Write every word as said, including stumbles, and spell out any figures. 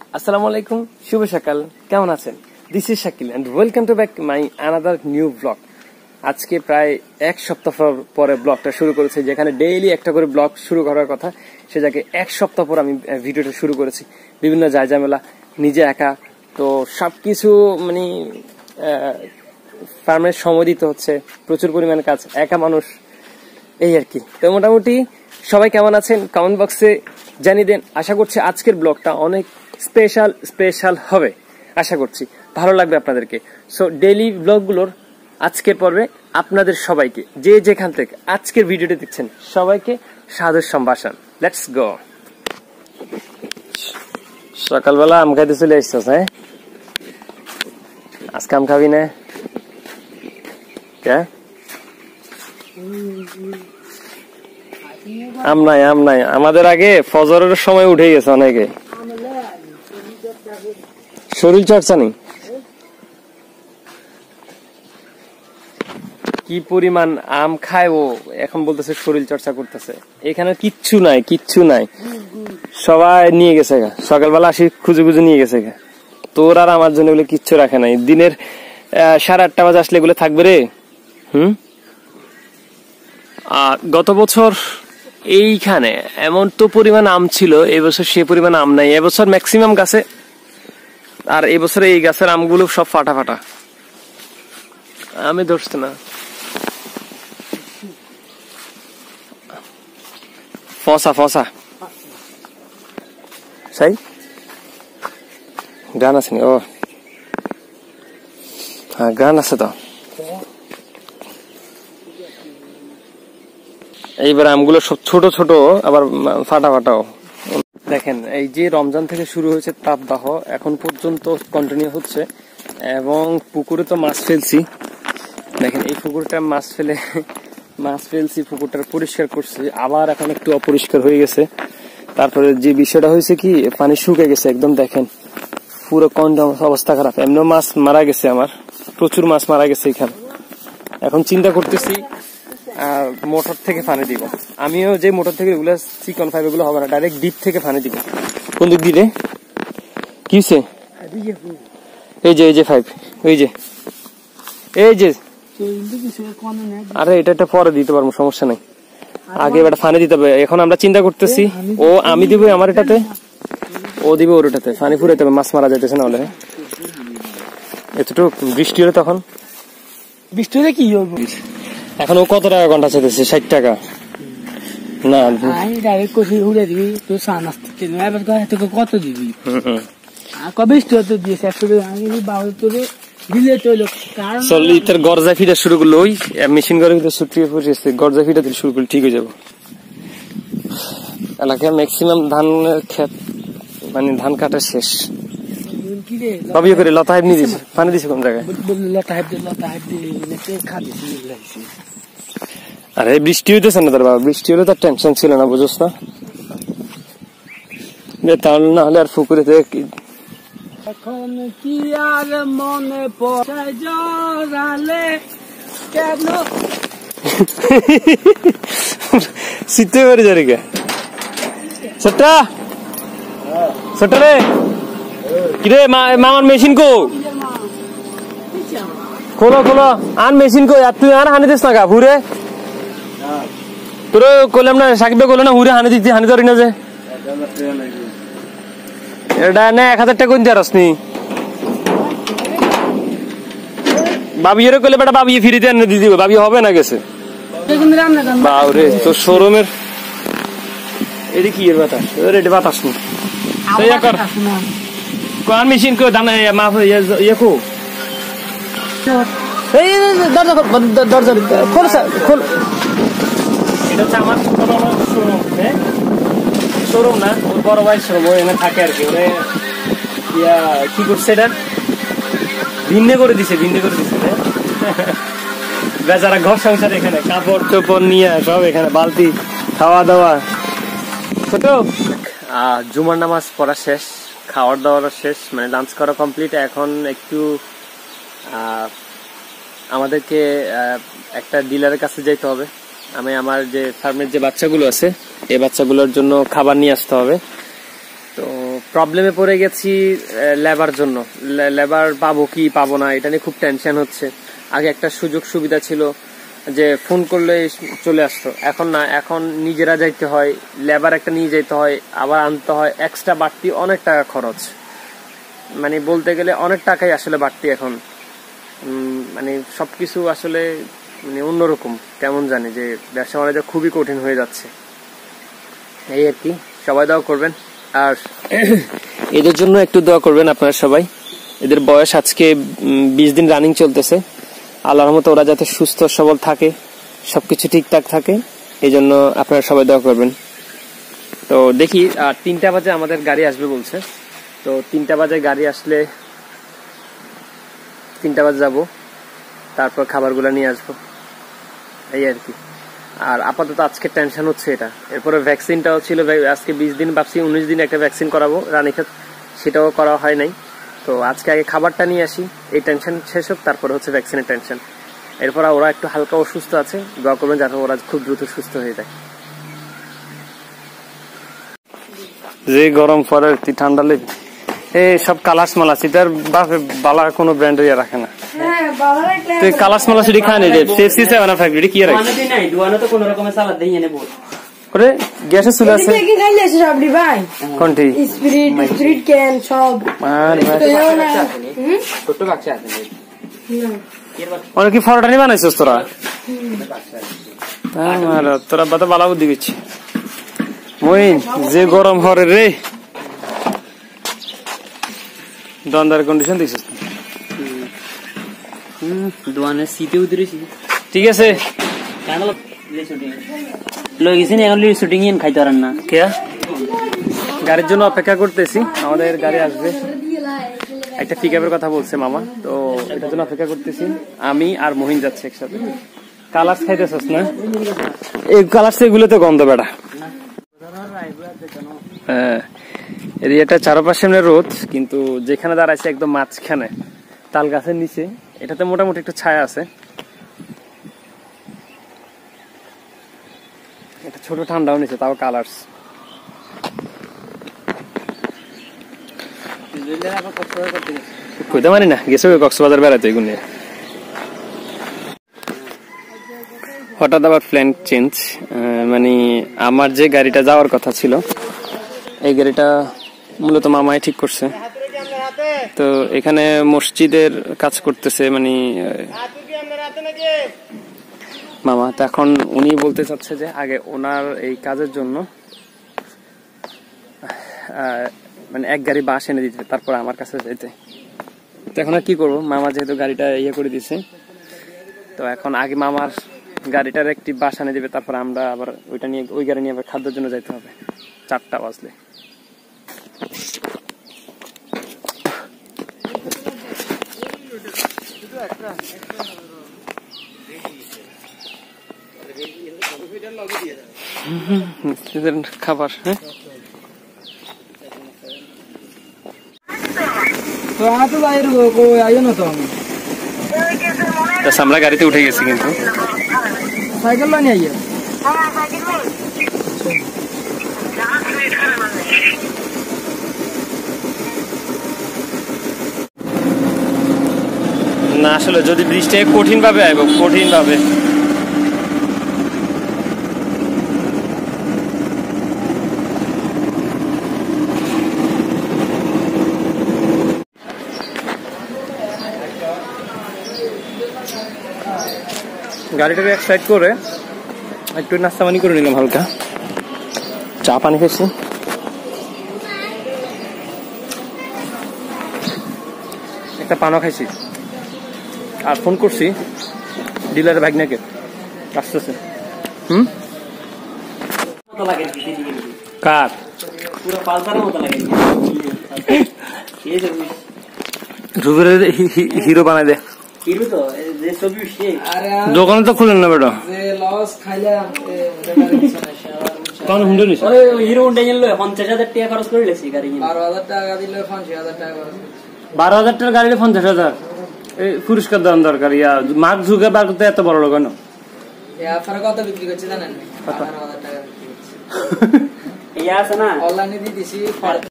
আসসালামু আলাইকুম, শুভ সকাল। কেমন আছেন? This is Shakil and welcome to back my another new blog. আজকে প্রায় এক সপ্তাহ পরে ব্লগটা শুরু করেছি, যেখানে ডেইলি একটা করে ব্লগ শুরু করার কথা, সে জায়গায় এক সপ্তাহ পর আমি ভিডিওটা শুরু করেছি। বিভিন্ন জায়জামেলা, নিজে একা, তো সবকিছু মানে ফার্মের সময় দিতে হচ্ছে, প্রচুর পরিমাণে কাজ, একা মানুষ, এই আর কি। তো মোটামুটি সবাই কেমন আছেন কমেন্ট বক্সে জানিয়ে দেন। আশা করছি আজকের ব্লগটা অনেক স্পেশাল স্পেশাল হবে, আশা করছি ভালো লাগবে আপনাদেরকে। সো ডেইলি ব্লগগুলোর আজকের পর্বে আপনাদের সবাইকে, যে যেখান থেকে আজকের ভিডিওটি দেখছেন, সবাইকে সাদর সম্ভাষণ। Let's go. সকালবেলা আম খাইতে চলে আসছিস? হ্যাঁ, আজকে আম খাবি না? কে আম নাই, আম নাই আমাদের। আগে ফজরের সময় উঠে গেছে অনেকে, শরীর চর্চা নেই। কি পরিমাণ আম খায় ও, এখন বলতেছে শরীর চর্চা করতেছে। এখানে কিচ্ছু নাই, কিচ্ছু নাই, সবাই নিয়ে গেছে গা। সকালবেলা আসি খুঁজে খুঁজে নিয়ে গেছে গা। তোর আর আমার জন্য এগুলো কিচ্ছু রাখে নাই। দিনের সাড়ে আটটা বাজে আসলে এগুলো থাকবে রে। হুম গত বছর এইখানে এমন তো পরিমাণ আম ছিল, এবছর সে পরিমাণ আম নাই। এবছর ম্যাক্সিমাম গাছে, আর এবছর এই গাছের আমগুলো সব ফাটা ফাটা, আমি ধরছি না। ফসা ফসা সাই গান আছে নি? ও হ্যাঁ, গান আছে তো। এইবার আমগুলো সব ছোট ছোট, আবার ফাটা ফাটাও। দেখেন, এই যে রমজান থেকে শুরু হয়েছে তাপদাহ, এখন পর্যন্ত কন্টিনিউ হচ্ছে। এবং পুকুরে তো মাছ ফেলছি। দেখেন, এই পুকুরটা মাছ ফেলে মাছ ফেলছি, পুকুরটা পরিষ্কার করছি, আবার এখন একটু অপরিষ্কার হয়ে গেছে। তারপরে যে বিষয়টা হয়েছে কি, পানি শুকে গেছে একদম। দেখেন পুরো কন্ডম অবস্থা খারাপ। এমনি মাছ মারা গেছে, আমার প্রচুর মাছ মারা গেছে এখানে। এখন চিন্তা করতেছি মোটর থেকে পানি দিব। আমিও যে মোটর থেকে এগুলো চিকন পাইপ, এগুলো হবে না, ডাইরেক্ট ডিপ থেকে পানি দিব। কোন দিক দিয়ে কি হচ্ছে? এই যে এই যে পাইপ, এই যে এই যে আরে এটা একটা পরে দিতে পারবো, সমস্যা নাই। আগে এটা পানি দিতে হবে। এখন আমরা চিন্তা করতেছি, ও আমি দিব আমার এটাতে, ও দিবে ওর এটাতে। পানি ফুরাইতে হবে, মাছ মারা যাইতেছে না হলে। এতটুকু বৃষ্টি হলে তখন বৃষ্টি হলে কি হবে? এখন ও কত টাকা ঘন্টা চাইতেছে? ষাট টাকা না, কত দিবি? বৃষ্টি হতে দিয়েছে একশো গরজা ফিটা শুরু করলো। ওই মেশিন ঘরের ভিতরে ছুটিয়ে পড়েছে, গরজা ফিটা দিলে শুরু করলে ঠিক হয়ে যাবো। এলাকায় ম্যাক্সিমাম ধানের ক্ষেত, মানে ধান কাটা শেষ। কবি করে লতা হাইপ নিয়ে দিছে, পানি দিছে কোন জায়গায়? আরে বৃষ্টি হইতেছে না তোর বাবা, বৃষ্টি হলে তার টেনশন ছিল না, বুঝোস না? তাহলে না হলে আর পুকুরে এখন কি আর মনে পড়ে জড়ালে কেন শীতে পড়ে যারে কে সট্টা সট্টা রে কিরে মামার মেশিন কো খোলো খোলো আন মেশিন কো। আর তুই আর হানি দিস না গা ঘুরে, তোর কইলাম না, সাকিবে কইলো না হুরে হানি দিচ্ছি, হানি ধরি না যে এটা না। এক হাজার টাকা কিনতে পারস নি? বাবিয়ে কইলে বেটা বাবিয়ে ফিরিতে এনে দিয়ে দিবে, বাবি হবে না গেছে। বাউরে তোর শোরুমের এটি কি এর বাতাস? এটা বাতাস নি কোন মেশিন কো দানা মাফ ইয়ে কো। এই দরজা দরজা খোল খোল। এটা হচ্ছে আমার শোরুম, হ্যাঁ শোরুম না, ওর বড় ভাই শোরুম, ও এখানে থাকে আর কি। ওরে ইয়া কি করছে, এটা ভিন্ন করে দিছে, ভিন্ন করে দিছে বেচারা। ঘর সংসার এখানে, কাপড় চোপড় নিয়ে সব এখানে, বালতি, খাওয়া দাওয়া ছোট। জুমার নামাজ পড়া শেষ, খাওয়ার দাওয়ার শেষ, মানে লাঞ্চ করা কমপ্লিট। এখন একটু আমাদেরকে একটা ডিলারের কাছে যাইতে হবে। আমি আমার যে ফার্মের যে বাচ্চাগুলো আছে, এই বাচ্চাগুলোর জন্য খাবার নিয়ে আসতে হবে। তো প্রবলেমে পড়ে গেছি লেবার জন্য। লেবার পাবো কি পাবো না এটা নিয়ে খুব টেনশন হচ্ছে। আগে একটা সুযোগ সুবিধা ছিল যে ফোন করলে চলে আসতো, এখন না, এখন নিজেরা যাইতে হয়, লেবার একটা নিয়ে যেতে হয়, আবার আনতে হয়, এক্সট্রা বাড়তি অনেক টাকা খরচ। মানে বলতে গেলে অনেক টাকাই আসলে বাড়তি এখন। মানে সবকিছু আসলে মানে অন্যরকম, কেমন জানি যে ব্যবসা বাণিজ্য খুবই কঠিন হয়ে যাচ্ছে। এই আর কি, সবাই দোয়া করবেন। আর এদের জন্য একটু দোয়া করবেন আপনারা সবাই। এদের বয়স আজকে বিশ দিন রানিং চলতেছে। আল্লাহর রহমতে ওরা যাতে সুস্থ সবল থাকে, সবকিছু ঠিকঠাক থাকে, এই জন্য আপনারা সবাই দোয়া করবেন। তো দেখি আর তিনটা বাজে আমাদের গাড়ি আসবে বলছে, তো তিনটা বাজে গাড়ি আসলে তিনটা বাজে যাবো, তারপর খাবারগুলো নিয়ে আসবো, এই আর কি। আর আপাতত আজকে টেনশন হচ্ছে এটা। এরপরে ভ্যাকসিনটাও ছিল, আজকে বিশ দিন ভাবছি উনিশ দিন একটা ভ্যাকসিন করাবো রানীক্ষেত, সেটাও করা হয় নাই। তো আজকে আগে খাবারটা নিয়ে আসি, এই টেনশন শেষ হোক, তারপরে হচ্ছে ভ্যাকসিনের টেনশন। এরপর ওরা একটু হালকা অসুস্থ আছে, দোয়া করবেন যাতে ওরা খুব দ্রুত সুস্থ হয়ে যায়। যে গরম পরে ঠান্ডা লেগে এই সব কালাস মালাস, এটার বাপে বালা কোনো ব্র্যান্ড ইয়ে রাখে না। তুই কালাস মালাস এটি খায় নি রে, পেপসি সেভেন আপ ফ্যাক্টরি কি রাখে নাই, দুয়ানো তো কোন রকমের সালাদ দেই এনে বল করে গ্যাসে চলে আসে। এটা কি খাইলে সব দি ভাই? কোনটি? স্পিরিট, স্পিরিট ক্যান সব। আর ভাই ছোট বাক্সা আছে না, ওরা কি ফরটা নি বানাইছস তোরা? আমার তোরা বাতা বালা বুদ্ধি দিচ্ছি মই, যে গরম হরে রে, দন্দার কন্ডিশন দিছিস। হুম দোয়ানে সিটে উতরেছি, ঠিক আছে। কেন লই গেছেন এখন লি শুটিং ইন খাইতে পারেন না কে? গাড়ির জন্য অপেক্ষা করতেছি, আমাদের গাড়ি আসবে। একটা পিকআপের কথা বলছে মামা, তো এটার জন্য অপেক্ষা করতেছি। আমি আর মহিন যাচ্ছে একসাথে। কালার্স খাইতেছস না? এই কালার্স এগুলো তো গন্ধ বেড়া। হ্যাঁ এরিয়াটা চারপাশে রোদ, কিন্তু যেখানে দাঁড়াইছে একদম মাঝখানে তাল গাছের নিচে, এটাতে মোটামুটি একটু ছায়া আছে। এটা ছোট ঠান্ডাও নিচে, তাও কালার্স। কইতে মানি না, গেছে কক্সবাজার বেড়াতে এগুলো। হঠাৎ আবার প্ল্যান চেঞ্জ, মানে আমার যে গাড়িটা যাওয়ার কথা ছিল এই গাড়িটা মূলত মামাই ঠিক করছে। তো এখানে মসজিদের কাজ করতেছে মানে মামা, তো এখন উনি বলতে চাচ্ছে যে আগে ওনার এই কাজের জন্য মানে এক গাড়ি বাস এনে দিতে, তারপর আমার কাছে যেতে। তো এখন আর কি করবো, মামা যেহেতু গাড়িটা ইয়ে করে দিছে, তো এখন আগে মামার গাড়িটার একটি বাস এনে দিবে, তারপর আমরা আবার ওইটা নিয়ে ওই গাড়ি নিয়ে আবার খাদ্যের জন্য যাইতে হবে চারটা বাজলে। খাবার হ্যাঁ আমরা গাড়িতে উঠে গেছি, কিন্তু সাইকেল নিয়ে আইয়া না, আসলে যদি বৃষ্টি কঠিন ভাবে আইব, কঠিন ভাবে। গাড়িটাকে এক সাইড করে একটু নাস্তা পানি করে নিলাম, হালকা চা পানি খেয়েছি। একটা পানও খাইছি, আর ফোন করছি ডিলারের ভাগনাকে, আসতেছে। হুম কার পুরো পালসারের মতো লাগে, হিরো বানাই দে। দোকানে তো খুলেন না বেটা, হিরো উন্ডে পঞ্চাশ হাজার টাকা খরচ করে লেছি গাড়ি, বারো হাজার টাকা দিলে পঞ্চাশ হাজার টাকা, বারো হাজার টাকার গাড়িতে পঞ্চাশ হাজার পুরস্কার দেওয়ার দরকার। ইয়া মাঘ ঝুঁকে বার করতে এত বড় লোক কেন? কত বিক্রি করছে জানেন? বারো হাজার টাকা বিক্রি করছে। ইয়া আছে না অনলাইনে দিয়ে দিছি।